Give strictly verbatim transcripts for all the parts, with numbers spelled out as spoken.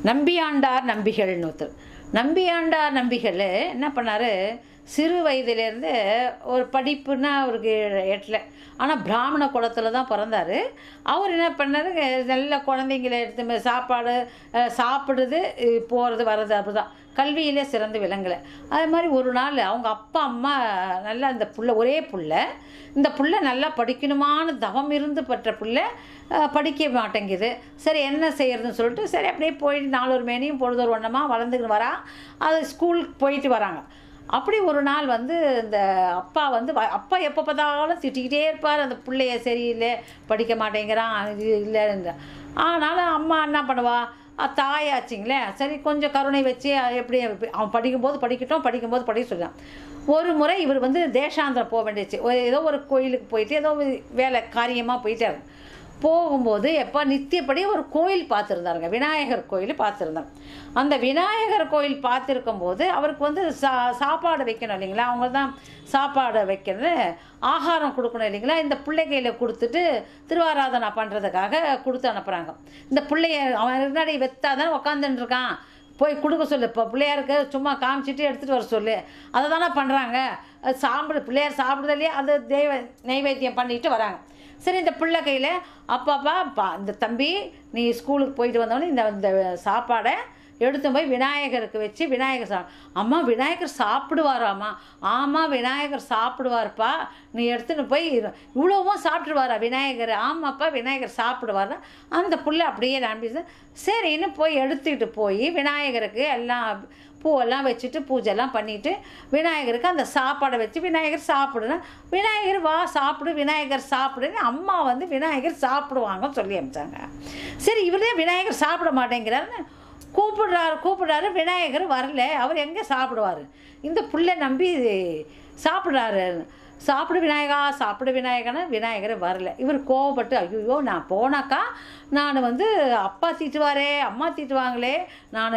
நம்பியாண்டார் நம்பிகள்னு ஒருத்தர். நம்பியாண்டார் நம்பிகள் என்ன பண்ணார், சிறு வயதிலேருந்து ஒரு படிப்புன்னா அவருக்கு எட்டல. ஆனால் பிராமண குலத்தில் தான் பிறந்தார். அவர் என்ன பண்ணார், நல்ல குழந்தைங்கள எடுத்து சாப்பாடு சாப்பிடுது போகிறது வர்றது அப்படி தான், கல்வியிலே சிறந்து விளங்கலை. அது மாதிரி ஒரு நாள் அவங்க அப்பா அம்மா நல்லா இந்த புள்ள ஒரே புள்ள இந்த புள்ள நல்லா படிக்கணுமான தவம் இருந்து பெற்ற புள்ள படிக்க மாட்டேங்குது. சரி என்ன செய்யறதுன்னு சொல்லிட்டு சரி அப்படியே போயிட்டு நாலொரு மேனியும் பொழுதொரு வண்ணமாக வளர்ந்துக்கிட்டு வரா. அது ஸ்கூலுக்கு போயிட்டு வராங்க. அப்படி ஒரு நாள் வந்து இந்த அப்பா வந்து அப்பா எப்போ பார்த்தாலும் திட்டிக்கிட்டே இருப்பார், அந்த பிள்ளைய சரியில்லை படிக்க மாட்டேங்கிறான் இது இல்லைன்ற. ஆனாலும் அம்மா என்ன பண்ணுவா, தாயாச்சிங்களே சரி கொஞ்சம் கருணை வச்சு எப்படி அவன் படிக்கும்போது படிக்கட்டும் படிக்கும்போது படிக்க சொல்லலாம். ஒரு முறை இவர் வந்து தேசாந்திரம் போக வேண்டியச்சு, ஏதோ ஒரு கோயிலுக்கு போயிட்டு ஏதோ வேலை காரியமாக போயிட்டார். போகும்போது எப்போ நித்தியப்படி ஒரு கோயில் பார்த்துருந்தாருங்க, விநாயகர் கோயில் பார்த்துருந்தாங்க. அந்த விநாயகர் கோயில் பார்த்துருக்கும்போது அவருக்கு வந்து சா சாப்பாடு வைக்கணும் இல்லைங்களா, அவங்க தான் சாப்பாடு வைக்கிறது ஆகாரம் கொடுக்கணும் இல்லைங்களா. இந்த பிள்ளைகையில் கொடுத்துட்டு திருவாராதனை பண்ணுறதுக்காக கொடுத்து அனுப்புகிறாங்க. இந்த பிள்ளைய அவன் முன்னாடி வெத்தாதானே உக்காந்துட்டு இருக்கான், போய் கொடுக்க சொல்லு, இப்போ பிள்ளையாருக்கு சும்மா காமிச்சிட்டு எடுத்துகிட்டு வர சொல்லு. அதை தானே பண்ணுறாங்க, சாப்பிடு பிள்ளையார் சாப்பிடுதலையே அது தெய்வ நைவேத்தியம் பண்ணிட்டு வராங்க. சரி இந்த பிள்ளை கையில் அப்பாப்பா பா இந்த தம்பி நீ ஸ்கூலுக்கு போயிட்டு வந்தோடனே இந்த இந்த சாப்பாடை எடுத்து போய் விநாயகருக்கு வச்சு விநாயகர் சா அம்மா விநாயகர் சாப்பிடுவாராம்மா. ஆமாம் விநாயகர் சாப்பிடுவார்ப்பா, நீ எடுத்துன்னு போய் இவ்வளோவும் சாப்பிடுவாரா விநாயகர். ஆமாப்பா விநாயகர் சாப்பிடுவாரா. அந்த புள்ள அப்படியே நம்பிச்சு சரின்னு போய் எடுத்துக்கிட்டு போய் விநாயகருக்கு எல்லாம் பூவெல்லாம் வச்சுட்டு பூஜைலாம் பண்ணிவிட்டு விநாயகருக்கு அந்த சாப்பாடை வச்சு விநாயகர் சாப்பிடுனா விநாயகர் வா சாப்பிடு விநாயகர் சாப்பிடுன்னு அம்மா வந்து விநாயகர் சாப்பிடுவாங்கன்னு சொல்லி அனுப்பிச்சாங்க. சரி இவரே விநாயகர் சாப்பிட மாட்டேங்கிறாருன்னு கூப்பிடுறாரு கூப்பிடுறாரு விநாயகர் வரல. அவர் எங்கே சாப்பிடுவார், இந்த பிள்ளை நம்பி சாப்பிட்றாரு. சாப்பிடு விநாயகா சாப்பிடு விநாயகன்னு விநாயகர் வரல. இவர் கோவப்பட்டு ஐயோ நான் போனாக்கா நான் வந்து அப்பா திட்டுவாரே அம்மா திட்டுவாங்களே, நான்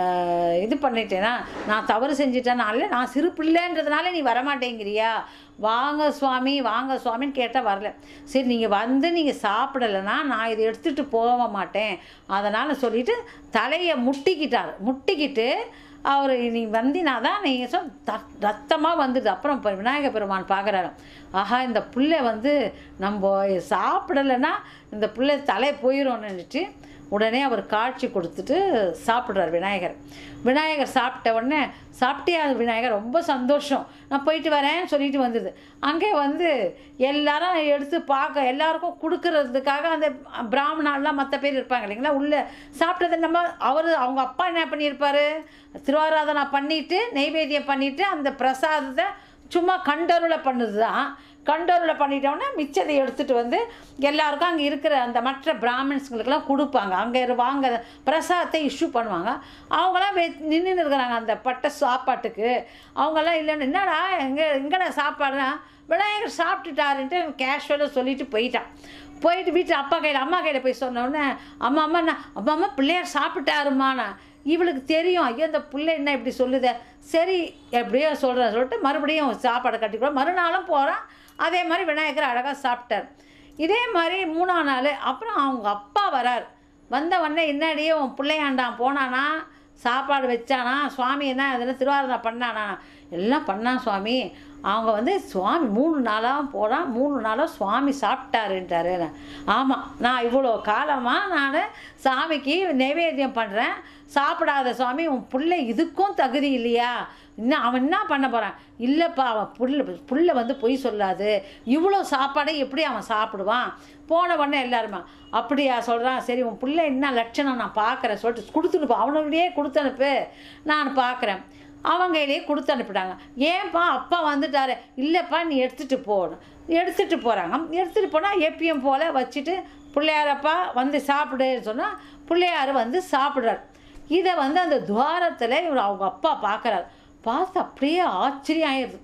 இது பண்ணிட்டேனா, நான் தவறு செஞ்சிட்டேனால நான் சிறு பிள்ளைன்றதுனால நீ வரமாட்டேங்கிறியா, வாங்க சுவாமி வாங்க சுவாமின்னு கேட்டால் வரல. சரி நீங்கள் வந்து நீங்கள் சாப்பிடலைன்னா நான் இதை எடுத்துகிட்டு போக மாட்டேன் அதனால் சொல்லிவிட்டு தலையை முட்டிக்கிட்டார். முட்டிக்கிட்டு அவர் நீ வந்தினா தான் நீங்கள் சொல் ரத்தமாக வந்துடுது. அப்புறம் இப்போ விநாயகர் பெருமான் பார்க்குறாரு, ஆஹா இந்த பிள்ளை வந்து நம்ம சாப்பிடலைன்னா இந்த பிள்ளை தலை போயிடும்னு நினச்சி உடனே அவர் காட்சி கொடுத்துட்டு சாப்பிட்றார் விநாயகர். விநாயகர் சாப்பிட்ட உடனே சாப்பிட்டியா விநாயகர், ரொம்ப சந்தோஷம் நான் போயிட்டு வரேன்னு சொல்லிட்டு வந்தது. அங்கே வந்து எல்லாரும் எடுத்து பார்க்க எல்லாருக்கும் கொடுக்கறதுக்காக அந்த பிராமணாலாம் மற்ற பேர் இருப்பாங்க இல்லைங்களா, உள்ளே சாப்பிட்டது நம்ம அவர் அவங்க அப்பா என்ன பண்ணியிருப்பார், திருவாராதனை பண்ணிவிட்டு நெய்வேத்தியம் பண்ணிவிட்டு அந்த பிரசாதத்தை சும்மா கண்டருளை பண்ணுது தான். கண்டோரில் பண்ணிட்டோன்னா மிச்சத்தை எடுத்துகிட்டு வந்து எல்லாருக்கும் அங்கே இருக்கிற அந்த மற்ற பிராமின்ஸுங்களுக்கெல்லாம் கொடுப்பாங்க. அங்கே வாங்க பிரசாதத்தை இஷ்யூ பண்ணுவாங்க. அவங்களாம் வெ நின்று இருக்கிறாங்க அந்த பட்ட சாப்பாட்டுக்கு. அவங்கெல்லாம் இல்லைன்னு என்னடா எங்கே எங்கடா சாப்பாடுனா விநாயகர் சாப்பிட்டுட்டாருன்ட்டு கேஷுவலாக சொல்லிட்டு போயிட்டான். போயிட்டு வீட்டில் அப்பா கையில் அம்மா கையில் போய் சொன்னோடனே அம்மா அம்மா நான் அம்மா அம்மா பிள்ளையார் சாப்பிட்டாருமாண்ணா. இவளுக்கு தெரியும் ஐயோ இந்த பிள்ளை என்ன இப்படி சொல்லுதே, சரி எப்படியோ சொல்கிறேன் சொல்லிட்டு மறுபடியும் சாப்பாடை கட்டிக்கூட மறுநாளும் போகிறான். அதே மாதிரி விநாயகர் அழகாக சாப்பிட்டார். இதே மாதிரி மூணாம் நாள் அப்புறம் அவங்க அப்பா வரார். வந்த உடனே என்னடியே உன் பிள்ளையாண்டான் போனானா, சாப்பாடு வச்சானா, சுவாமி என்ன அதில் திருவாரூரை பண்ணானா, எல்லாம் பண்ணான் சுவாமி. அவங்க வந்து சுவாமி மூணு நாளாக போகிறான், மூணு நாளாக சுவாமி சாப்பிட்டாருன்ட்டாரு. ஆமாம் நான் இவ்வளோ காலமாக நான் சாமிக்கு நைவேத்தியம் பண்ணுறேன், சாப்பிடாத சுவாமி உன் பிள்ளை இதுக்கும் தகுதி இல்லையா, இன்னும் அவன் என்ன பண்ண போகிறான், இல்லைப்பா அவன் புள்ள புள்ள வந்து பொய் சொல்லாது, இவ்வளோ சாப்பாடை எப்படி அவன் சாப்பிடுவான். போன உடனே எல்லாருமா அப்படியா சொல்கிறான், சரி உன் பிள்ளை என்ன லட்சணம் நான் பார்க்குறேன் சொல்லிட்டு கொடுத்துட்டு அவனுடைய கொடுத்து அனுப்பு நான் பார்க்குறேன். அவங்க கையிலேயே கொடுத்து அனுப்பிட்டாங்க. ஏன்ப்பா அப்பா வந்துட்டாரு, இல்லைப்பா நீ எடுத்துகிட்டு போகணும். எடுத்துகிட்டு போகிறாங்க. எடுத்துகிட்டு போனால் எப்பயும் போல் வச்சுட்டு பிள்ளையாரப்பா வந்து சாப்பிடுன்னு சொன்னால் பிள்ளையார் வந்து சாப்பிட்றாரு. இதை வந்து அந்த துவாரத்தில் இவர் அவங்க அப்பா பார்க்குறாரு. பார்த்து அப்படியே ஆச்சரியம் ஆயிடுது.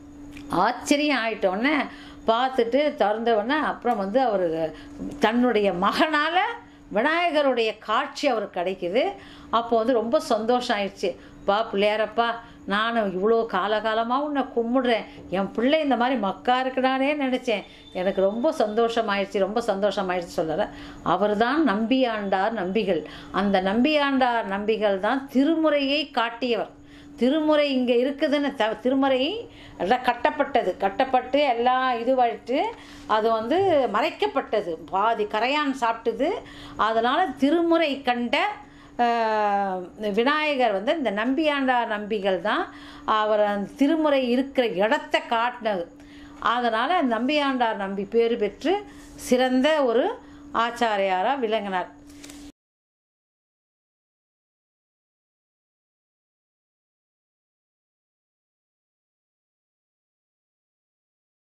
ஆச்சரியம் ஆகிட்டோடனே பார்த்துட்டு திறந்தவுடனே அப்புறம் வந்து அவர் தன்னுடைய மகனால் விநாயகருடைய காட்சி அவருக்கு கிடைக்கிது. அப்போ வந்து ரொம்ப சந்தோஷம் ஆயிடுச்சு. பா பிள்ளையாரப்பா, நான் இவ்வளோ காலகாலமாக உன்னை கும்பிடுறேன், என் பிள்ளை இந்த மாதிரி மக்கா இருக்குடானே நினச்சேன், எனக்கு ரொம்ப சந்தோஷமாயிடுச்சு, ரொம்ப சந்தோஷமாயிடுச்சு சொல்லலை. அவர் தான் நம்பியாண்டார் நம்பிகள். அந்த நம்பியாண்டார் நம்பிகள் தான் திருமுறையை காட்டியவர். திருமுறை இங்கே இருக்குதுன்னு த திருமுறை எல்லாம் கட்டப்பட்டது, கட்டப்பட்டு எல்லாம் இதுவாயிட்டு அது வந்து மறைக்கப்பட்டது, பாதி கரையான் சாப்பிட்டது. அதனால் திருமுறை கண்ட விநாயகர் வந்து இந்த நம்பியாண்டார் நம்பிகள் தான் அவர் அந்த திருமுறை இருக்கிற இடத்த காட்டினது. அதனால் நம்பியாண்டார் நம்பி பேறு பெற்று சிறந்த ஒரு ஆச்சாரியாராக விளங்கினார்.